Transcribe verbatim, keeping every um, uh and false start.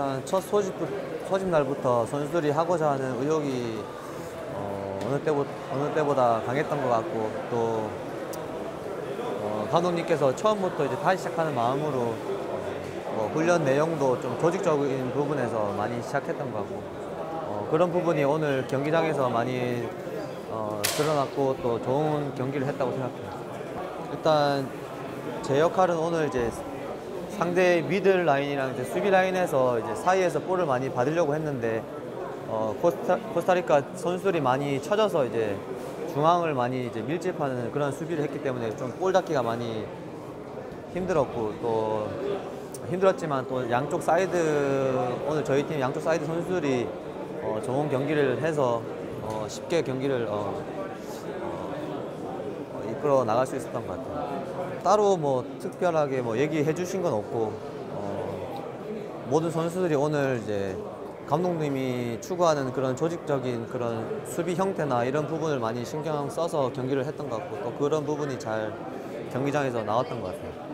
일단 첫 소집, 소집 날부터 선수들이 하고자 하는 의욕이 어, 어느 때보, 어느 때보다 강했던 것 같고, 또 어, 감독님께서 처음부터 이제 다시 시작하는 마음으로 뭐 훈련 내용도 좀 조직적인 부분에서 많이 시작했던 것 같고, 어, 그런 부분이 오늘 경기장에서 많이 어, 드러났고 또 좋은 경기를 했다고 생각해요. 일단 제 역할은 오늘 이제 상대 미들 라인이랑 이제 수비 라인에서 이제 사이에서 볼을 많이 받으려고 했는데 어, 코스타, 코스타리카 선수들이 많이 쳐져서 이제 중앙을 많이 이제 밀집하는 그런 수비를 했기 때문에 좀 볼 닫기가 많이 힘들었고, 또 힘들었지만 또 양쪽 사이드, 오늘 저희 팀 양쪽 사이드 선수들이 어, 좋은 경기를 해서 어, 쉽게 경기를 어, 어, 이끌어 나갈 수 있었던 것 같아요. 따로 뭐 특별하게 뭐 얘기해 주신 건 없고, 어, 모든 선수들이 오늘 이제 감독님이 추구하는 그런 조직적인 그런 수비 형태나 이런 부분을 많이 신경 써서 경기를 했던 것 같고, 또 그런 부분이 잘 경기장에서 나왔던 것 같아요.